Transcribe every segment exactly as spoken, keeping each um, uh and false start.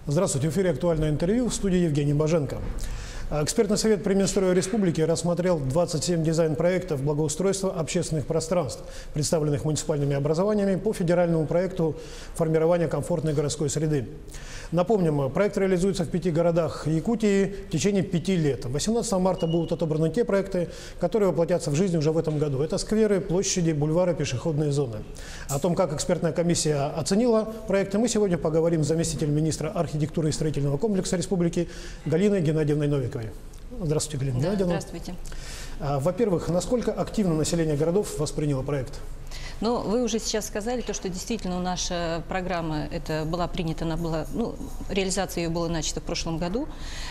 Здравствуйте, в эфире «Актуальное интервью», в студии Евгений Боженко. Экспертный совет при Минстрое Республики рассмотрел двадцать семь дизайн-проектов благоустройства общественных пространств, представленных муниципальными образованиями по федеральному проекту формирования комфортной городской среды. Напомним, проект реализуется в пяти городах Якутии в течение пяти лет. восемнадцатого марта будут отобраны те проекты, которые воплотятся в жизнь уже в этом году. Это скверы, площади, бульвары, пешеходные зоны. О том, как экспертная комиссия оценила проекты, мы сегодня поговорим с заместителем министра архитектуры и строительного комплекса республики Галиной Геннадьевной Новиковой. Здравствуйте, Галина да, Геннадьевна. Здравствуйте. Во-первых, насколько активно население городов восприняло проект? Но вы уже сейчас сказали, то, что действительно наша программа это была принята, она была, ну, реализация ее была начата в прошлом году,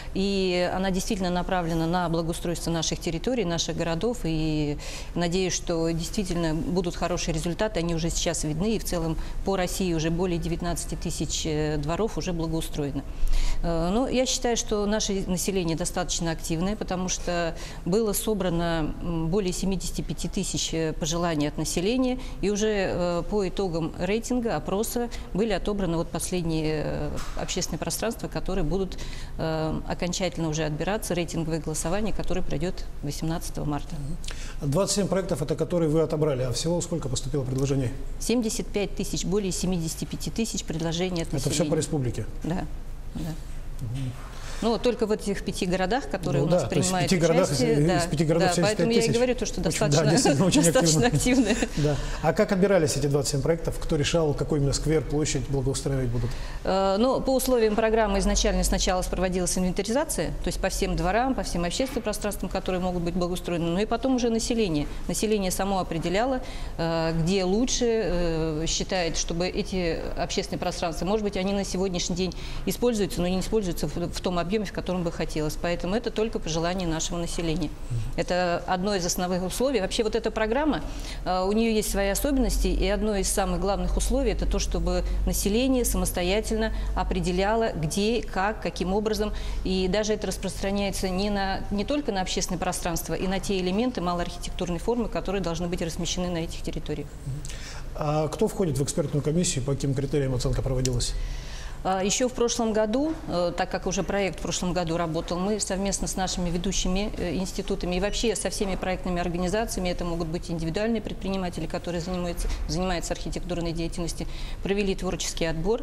и она действительно направлена на благоустройство наших территорий, наших городов, и надеюсь, что действительно будут хорошие результаты, они уже сейчас видны, и в целом по России уже более девятнадцати тысяч дворов уже благоустроено. Но я считаю, что наше население достаточно активное, потому что было собрано более семидесяти пяти тысяч пожеланий от населения, и уже э, по итогам рейтинга, опроса были отобраны вот последние э, общественные пространства, которые будут э, окончательно уже отбираться, рейтинговое голосование, которое пройдет восемнадцатого марта. двадцать семь проектов, это которые вы отобрали, а всего сколько поступило предложений? семьдесят пять тысяч, более семидесяти пяти тысяч предложений от населения. Это все по республике? Да. да. Угу. Ну, только в этих пяти городах, которые ну, у нас да, принимают участие. Городах, да, из пяти городов да, поэтому я и говорю, то, что достаточно, да, достаточно активно. Да. А как отбирались эти двадцать семь проектов? Кто решал, какой именно сквер, площадь благоустраивать будут? Ну, по условиям программы изначально сначала проводилась инвентаризация, то есть по всем дворам, по всем общественным пространствам, которые могут быть благоустроены, но и потом уже население. Население само определяло, где лучше, считает, чтобы эти общественные пространства, может быть, они на сегодняшний день используются, но не используются в том объеме, в котором бы хотелось. Поэтому это только пожелание нашего населения. Это одно из основных условий. Вообще вот эта программа, у нее есть свои особенности, и одно из самых главных условий – это то, чтобы население самостоятельно определяло, где, как, каким образом. И даже это распространяется не, на, не только на общественное пространство, и на те элементы малоархитектурной формы, которые должны быть размещены на этих территориях. А кто входит в экспертную комиссию, по каким критериям оценка проводилась? Еще в прошлом году, так как уже проект в прошлом году работал, мы совместно с нашими ведущими институтами и вообще со всеми проектными организациями, это могут быть индивидуальные предприниматели, которые занимаются, занимаются архитектурной деятельностью, провели творческий отбор.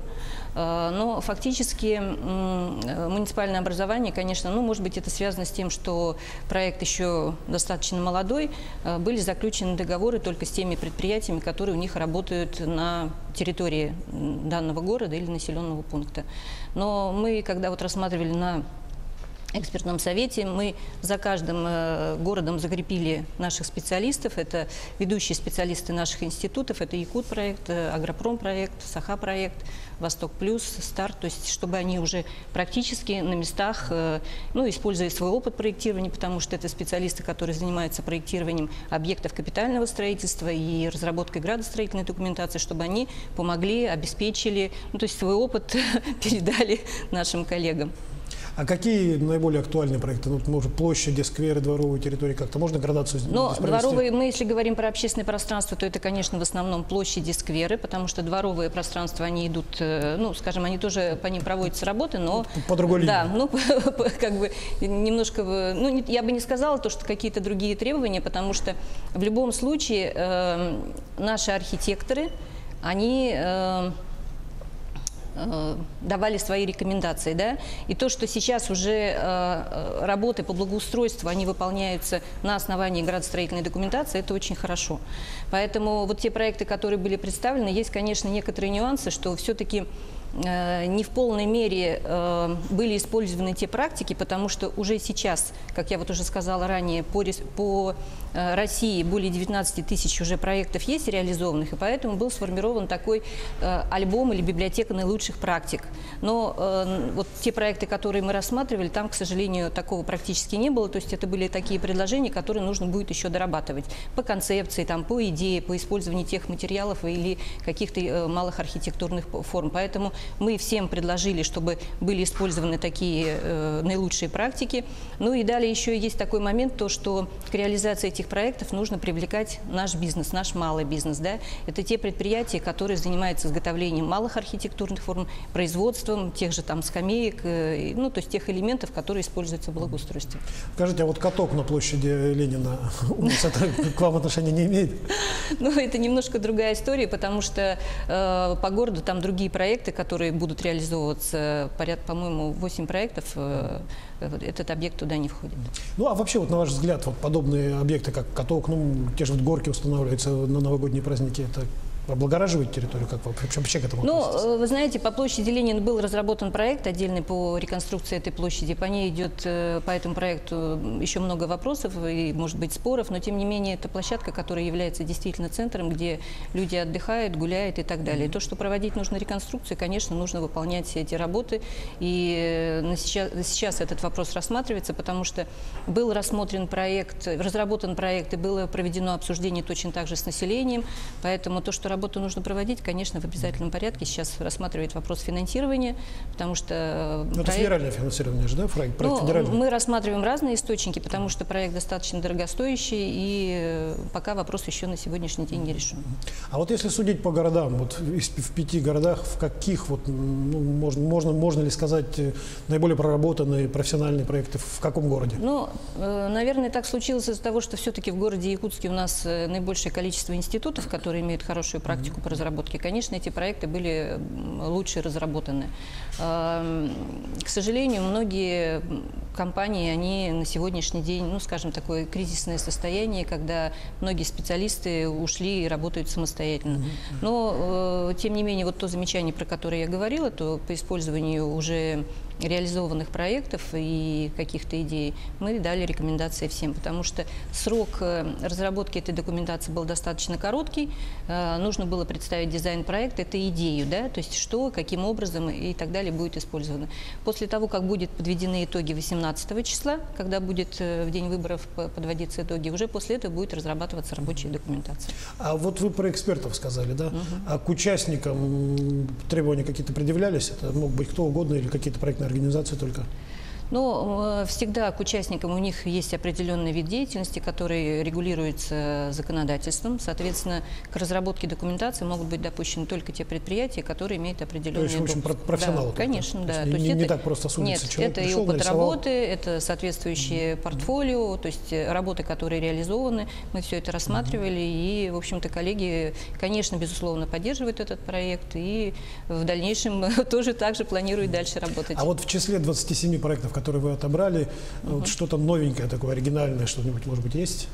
Но фактически муниципальное образование, конечно, ну, может быть, это связано с тем, что проект еще достаточно молодой, были заключены договоры только с теми предприятиями, которые у них работают на территории данного города или населенного пункта. Но мы, когда вот рассматривали на экспертном совете, мы за каждым э, городом закрепили наших специалистов. Это ведущие специалисты наших институтов. Это Якут-проект, Агропром-проект, Саха-проект, Восток Плюс, Старт. То есть, чтобы они уже практически на местах, э, ну, используя свой опыт проектирования, потому что это специалисты, которые занимаются проектированием объектов капитального строительства и разработкой градостроительной документации, чтобы они помогли, обеспечили, ну, то есть свой опыт передали нашим коллегам. А какие наиболее актуальные проекты? Ну, может, площади, скверы, дворовые территории, как-то можно градацию здесь Но провести? Дворовые, мы, если говорим про общественное пространство, то это, конечно, в основном площади, скверы, потому что дворовые пространства, они идут, ну, скажем, они тоже, по ним проводятся работы, но... По другой линии. Да, ну, как бы немножко, ну, я бы не сказала то, что какие-то другие требования, потому что в любом случае э, наши архитекторы, они... Э, давали свои рекомендации, да, и то, что сейчас уже э, работы по благоустройству, они выполняются на основании градостроительной документации, это очень хорошо. Поэтому вот те проекты, которые были представлены, есть, конечно, некоторые нюансы, что все-таки э, не в полной мере э, были использованы те практики, потому что уже сейчас, как я вот уже сказала ранее, по, по э, России более девятнадцати тысяч уже проектов есть реализованных, и поэтому был сформирован такой э, альбом или библиотека наилучших практик. Но э, вот те проекты, которые мы рассматривали, там, к сожалению, такого практически не было. То есть это были такие предложения, которые нужно будет еще дорабатывать по концепции, там, по идее, по использованию тех материалов или каких-то э, малых архитектурных форм. Поэтому мы всем предложили, чтобы были использованы такие э, наилучшие практики. Ну и далее еще есть такой момент, то, что к реализации этих проектов нужно привлекать наш бизнес, наш малый бизнес. Да? Это те предприятия, которые занимаются изготовлением малых архитектурных форм, производством тех же там скамеек, э, ну то есть тех элементов, которые используются в благоустройстве. Скажите, а вот каток на площади Ленина у нас это к вам отношения не имеет? Ну, это немножко другая история, потому что э, по городу там другие проекты, которые будут реализовываться, порядка, по-моему, восемь проектов, э, этот объект туда не входит. Ну, а вообще, вот на ваш взгляд, вот подобные объекты, как каток, ну, те же вот горки устанавливаются на новогодние праздники, это облагораживает территорию? Как вы вообще к этому относитесь? Ну, вы знаете, по площади Ленина был разработан проект отдельный по реконструкции этой площади. По ней идет, по этому проекту еще много вопросов и, может быть, споров, но, тем не менее, это площадка, которая является действительно центром, где люди отдыхают, гуляют и так далее. И то, что проводить нужно реконструкцию, конечно, нужно выполнять все эти работы. И сейчас, сейчас этот вопрос рассматривается, потому что был рассмотрен проект, разработан проект и было проведено обсуждение точно так же с населением. Поэтому то, что работу нужно проводить, конечно, в обязательном порядке. Сейчас рассматривает вопрос финансирования, потому что... Но проект... Это федеральное финансирование же, да? Проект, проект ну, федеральный. Мы рассматриваем разные источники, потому что проект достаточно дорогостоящий, и пока вопрос еще на сегодняшний день не решен. А вот если судить по городам, вот в пяти городах, в каких, вот, ну, можно, можно, можно ли сказать, наиболее проработанные профессиональные проекты, в каком городе? Ну, наверное, так случилось из-за того, что все-таки в городе Якутске у нас наибольшее количество институтов, которые имеют хорошую практику по разработке. Конечно, эти проекты были лучше разработаны. К сожалению, многие компании, они на сегодняшний день, ну, скажем, такое кризисное состояние, когда многие специалисты ушли и работают самостоятельно. Но, тем не менее, вот то замечание, про которое я говорила, то по использованию уже реализованных проектов и каких-то идей мы дали рекомендации всем, потому что срок разработки этой документации был достаточно короткий. Нужно было представить дизайн-проект, это идею, да, то есть что, каким образом и так далее будет использовано. После того, как будут подведены итоги восемнадцатого числа, когда будет в день выборов подводиться итоги, уже после этого будет разрабатываться рабочая документация. А вот вы про экспертов сказали, да? Угу. А к участникам требования какие-то предъявлялись? Это мог быть кто угодно или какие-то проектные организации только? Но всегда к участникам у них есть определенный вид деятельности, который регулируется законодательством. Соответственно, к разработке документации могут быть допущены только те предприятия, которые имеют определенный... То есть, в общем, профессионалы. Да, конечно, да. То есть не, то есть не, это, не так просто судится. Нет, Человек это пришел, и опыт нарисовал. работы, это соответствующие mm-hmm. портфолио, то есть работы, которые реализованы. Мы все это рассматривали, mm-hmm. и, в общем-то, коллеги, конечно, безусловно, поддерживают этот проект и в дальнейшем тоже также планируют дальше работать. А вот в числе двадцати семи проектов, которые вы отобрали, uh-huh. вот что-то новенькое, такое оригинальное, что-нибудь, может быть, есть?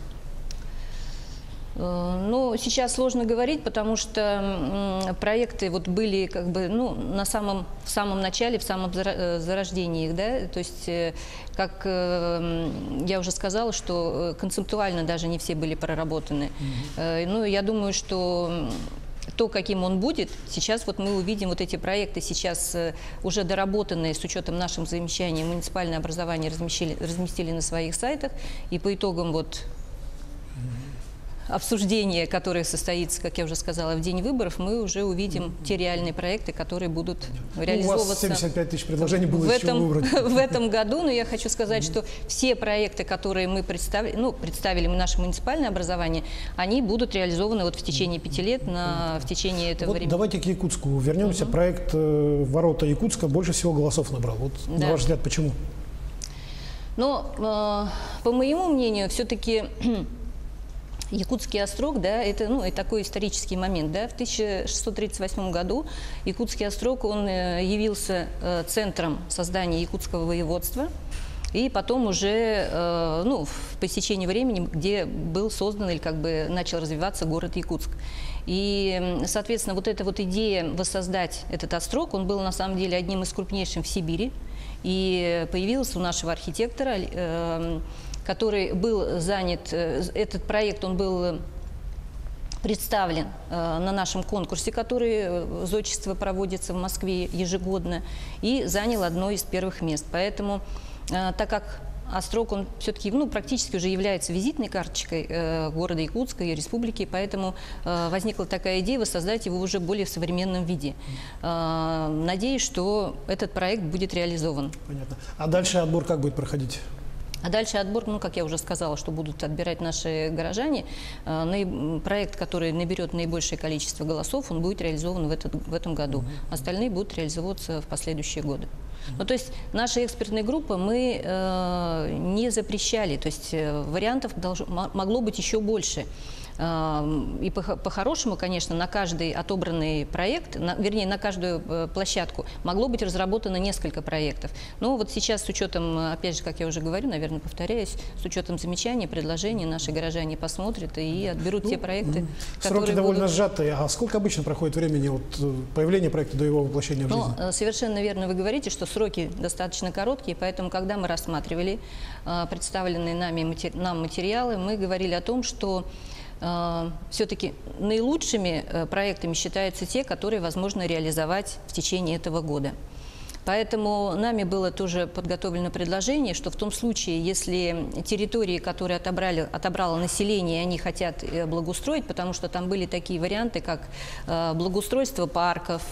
Ну, сейчас сложно говорить, потому что проекты вот были как бы, ну, на самом, в самом начале, в самом зарождении их, да, то есть, как я уже сказала, что концептуально даже не все были проработаны. Uh-huh. Ну, я думаю, что то, каким он будет, сейчас вот мы увидим вот эти проекты, сейчас уже доработанные с учетом нашим замечаний, муниципальное образование разместили, разместили на своих сайтах, и по итогам вот обсуждение, которое состоится, как я уже сказала, в день выборов, мы уже увидим те реальные проекты, которые будут реализовываться. У вас семьдесят пять тысяч предложений было в этом, выбрать. в этом году, но я хочу сказать, что все проекты, которые мы представили, ну, представили мы наше муниципальное образование, они будут реализованы вот в течение пяти лет, на, в течение этого вот времени. Давайте к Якутску вернемся. Угу. Проект э, «Ворота Якутска» больше всего голосов набрал. Вот, да. На ваш взгляд, почему? Но, э, по моему мнению, все-таки... Якутский острог, да, это, ну, это такой исторический момент, да, в тысяча шестьсот тридцать восьмом году Якутский острог, он явился центром создания якутского воеводства, и потом уже, ну, по истечении времени, где был создан или как бы начал развиваться город Якутск. И, соответственно, вот эта вот идея воссоздать этот острог, он был на самом деле одним из крупнейших в Сибири, и появился у нашего архитектора, который был занят, этот проект, он был представлен на нашем конкурсе, который зодчество проводится в Москве ежегодно, и занял одно из первых мест. Поэтому, так как Острог, он все-таки ну, практически уже является визитной карточкой э, города Якутска и республики, поэтому э, возникла такая идея воссоздать его уже более в современном виде. Э, надеюсь, что этот проект будет реализован. Понятно. А дальше отбор как будет проходить? А дальше отбор, ну, как я уже сказала, что будут отбирать наши горожане. Проект, который наберет наибольшее количество голосов, он будет реализован в, этот, в этом году. Остальные будут реализовываться в последующие годы. Ну, то есть наша экспертная группа мы э, не запрещали, то есть э, вариантов долж, могло быть еще больше. И по-хорошему, конечно, на каждый отобранный проект, на, вернее, на каждую площадку могло быть разработано несколько проектов. Но вот сейчас с учетом, опять же, как я уже говорю, наверное, повторяюсь, с учетом замечаний, предложений, наши горожане посмотрят и отберут ну, те проекты, которые Сроки довольно будут... сжатые. А сколько обычно проходит времени от появления проекта до его воплощения в жизнь? Ну, совершенно верно вы говорите, что сроки достаточно короткие, поэтому, когда мы рассматривали представленные нами, нам материалы, мы говорили о том, что все-таки наилучшими проектами считаются те, которые возможно реализовать в течение этого года. Поэтому нами было тоже подготовлено предложение, что в том случае, если территории, которые отобрали, отобрало население, они хотят благоустроить, потому что там были такие варианты, как благоустройство парков,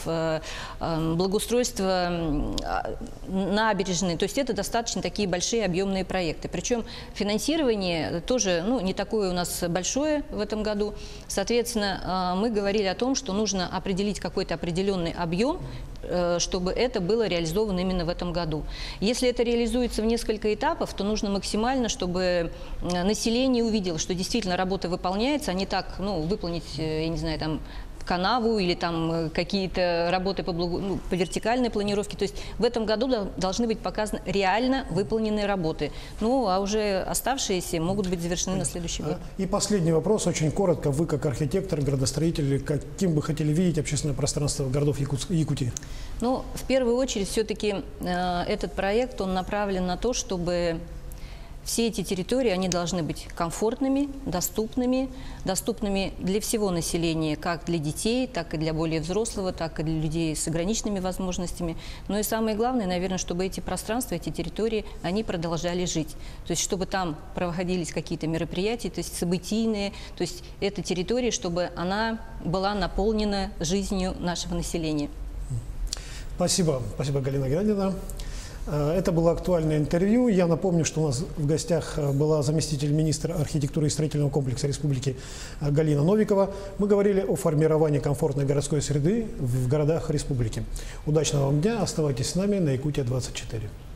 благоустройство набережной, то есть это достаточно такие большие объемные проекты. Причем финансирование тоже ну, не такое у нас большое в этом году. Соответственно, мы говорили о том, что нужно определить какой-то определенный объем, чтобы это было реализовано именно в этом году. Если это реализуется в несколько этапов, то нужно максимально, чтобы население увидело, что действительно работа выполняется, а не так, ну, выполнить, я не знаю, там, канаву или там какие-то работы по, благу... ну, по вертикальной планировке. То есть в этом году должны быть показаны реально выполненные работы. Ну, а уже оставшиеся могут быть завершены на следующий год. И последний вопрос, очень коротко. Вы как архитектор, градостроитель, каким бы хотели видеть общественное пространство городов Якутск... Якутии? Ну, в первую очередь, все-таки э, этот проект, он направлен на то, чтобы все эти территории, они должны быть комфортными, доступными, доступными для всего населения, как для детей, так и для более взрослого, так и для людей с ограниченными возможностями. Но и самое главное, наверное, чтобы эти пространства, эти территории, они продолжали жить. То есть, чтобы там проводились какие-то мероприятия, то есть событийные, то есть эта территория, чтобы она была наполнена жизнью нашего населения. Спасибо. Спасибо, Галина Геннадьевна. Это было актуальное интервью. Я напомню, что у нас в гостях была заместитель министра архитектуры и строительного комплекса республики Галина Новикова. Мы говорили о формировании комфортной городской среды в городах республики. Удачного вам дня. Оставайтесь с нами на Якутия двадцать четыре.